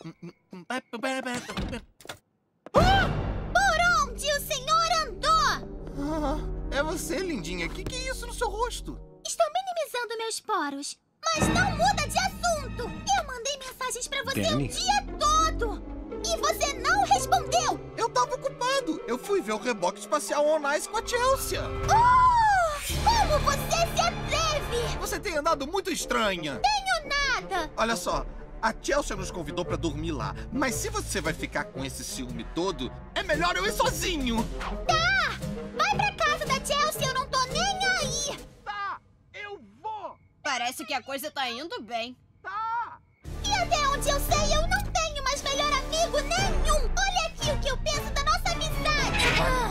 Por onde o senhor andou? É você, lindinha. Que é isso no seu rosto? Estou minimizando meus poros. Mas não muda de assunto. Eu mandei mensagens pra você Danny? o dia todo. E você não respondeu. Eu tava ocupado. Eu fui ver o reboque espacial On Ice com a Chelsea. Como você se atreve? Você tem andado muito estranha. Tenho nada. Olha só, a Chelsea nos convidou pra dormir lá. Mas se você vai ficar com esse ciúme todo, é melhor eu ir sozinho. Tá, vai pra casa da Chelsea, eu não tô nem aí. Tá, eu vou. Parece que a coisa tá indo bem. Tá. E até onde eu sei, eu não tenho mais melhor amigo nenhum. Olha aqui o que eu penso da nossa amizade.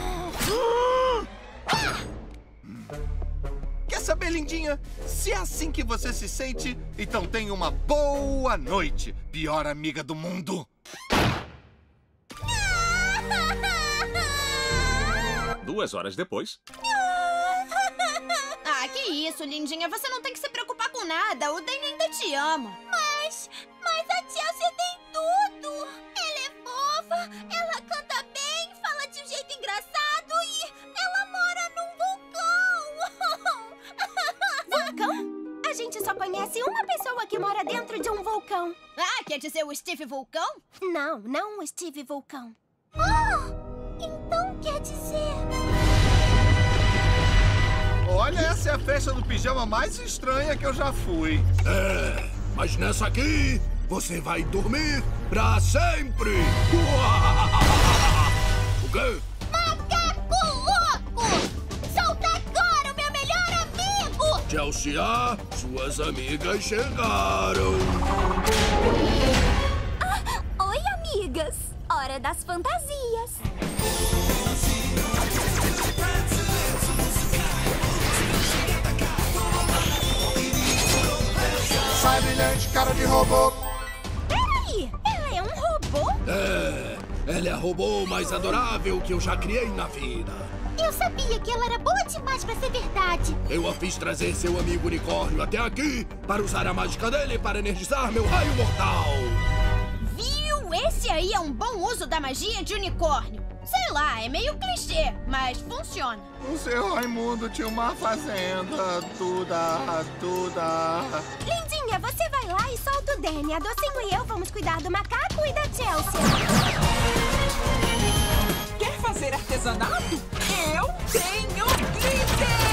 Quer saber, lindinha? Se é assim que você se sente, então tenha uma boa noite, pior amiga do mundo. 2 horas depois. Ah, que isso, lindinha. Você não tem que se preocupar com nada. O Danny ainda te ama. Mas a Chelsea tem tudo. Ela é fofa, ela canta bem, fala de um jeito engraçado e ela mora num vulcão. Vulcão? A gente só conhece uma pessoa que mora dentro de um vulcão. Ah, quer dizer o Steve Vulcão? Não o Steve Vulcão. Então quer dizer... Olha, essa é a festa do pijama mais estranha que eu já fui. Mas nessa aqui, você vai dormir pra sempre! O quê? Macaco louco! Solta agora o meu melhor amigo! Chelsea, suas amigas chegaram! Oi, amigas! Hora das fantasias. Sai, brilhante, cara de robô. Peraí, ela é um robô? Ela é a robô mais adorável que eu já criei na vida. Eu sabia que ela era boa demais pra ser verdade. Eu a fiz trazer seu amigo unicórnio até aqui para usar a mágica dele para energizar meu raio mortal. Viu? Esse aí é um bom uso da magia de unicórnio. Sei lá, é meio clichê, mas funciona. O seu Raimundo tinha uma fazenda, tuda. Lindinha, você vai lá e solta o Danny. A Docinho e eu vamos cuidar do macaco e da Chelsea. Quer fazer artesanato? Eu tenho glitter!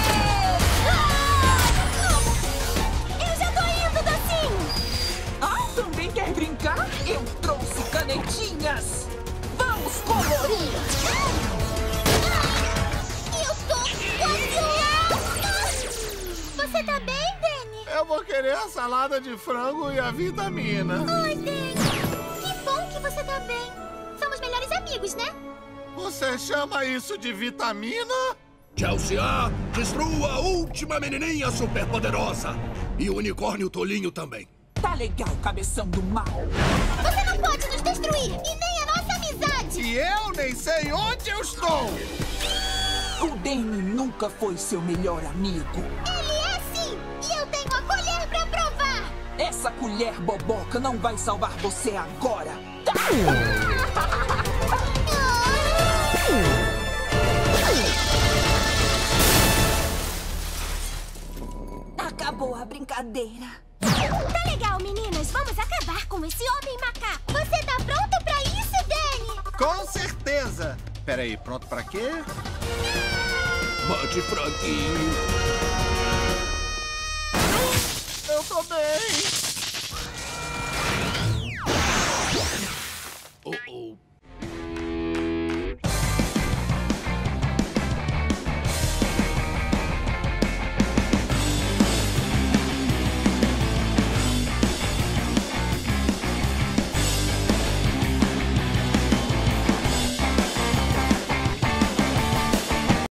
Eu já tô indo, Docinho! Também quer brincar? Eu trouxe canetinhas! Vamos colorir! Eu tô quase louca! Você tá bem, Danny? Eu vou querer a salada de frango e a vitamina. Oi, Danny. Que bom que você tá bem. Somos melhores amigos, né? Você chama isso de vitamina? Chelsea, destrua a última menininha superpoderosa. E o unicórnio tolinho também. Tá legal, cabeção do mal! Você não pode nos destruir, e nem a nossa amizade! E eu nem sei onde eu estou! O Danny nunca foi seu melhor amigo. Ele é sim! E eu tenho a colher pra provar! Essa colher boboca não vai salvar você agora! Acabou a brincadeira. Tá legal, meninas. Vamos acabar com esse homem macaco. Você tá pronto pra isso, Danny? Com certeza! Peraí, pronto pra quê? Mande franguinho.